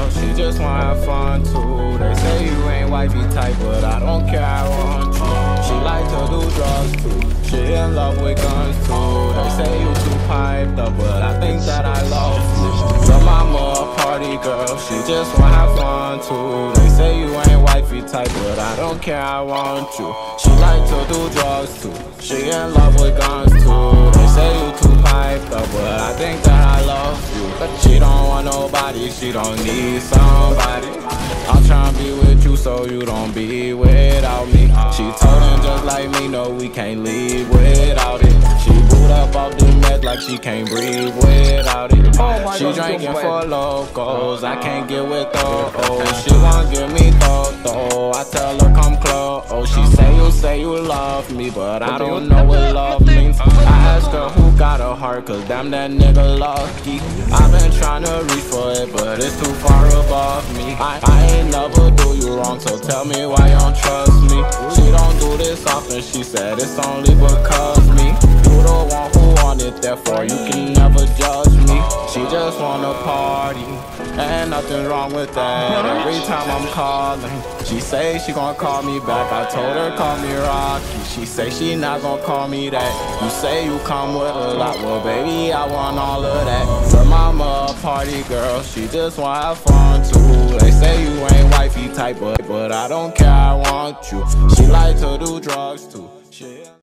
girl, she just wanna have fun too. They say you ain't wifey type, but I don't care, I want you. She like to do drugs too, she in love with guns too. They say you too piped up, but I think that I love you. Your mama a party girl, she just wanna have fun too. They say you ain't wifey type, but I don't care, I want you. She like to do drugs too, she in love with guns too. They say you too piped up, but I think that I love you. She don't want nobody, she don't need somebody. I'm tryna be with you so you don't be without me. She told him just like me, no, we can't leave without it. She boot up off the meth like she can't breathe without it. She drinking for locals, I can't get with those. She won't give me though. I tell her come close. She say you love me, but I don't know what love means. I ask her who got a heart, cause damn that nigga lucky. I've been trying to reach for it, but it's too far above me. I ain't never do you wrong, so tell me why you don't trust me. She don't do this often, she said it's only because me. You the one who want it, therefore you can never judge me. She just wanna party, and nothing wrong with that. Every time I'm calling, she say she gon' call me back. I told her call me Rocky, she say she not gon' call me that. You say you come with a lot, well baby I want all of that. Her mama a party girl, she just wanna have fun too. They say you ain't wifey type, but I don't care, I want you. She like to do drugs too.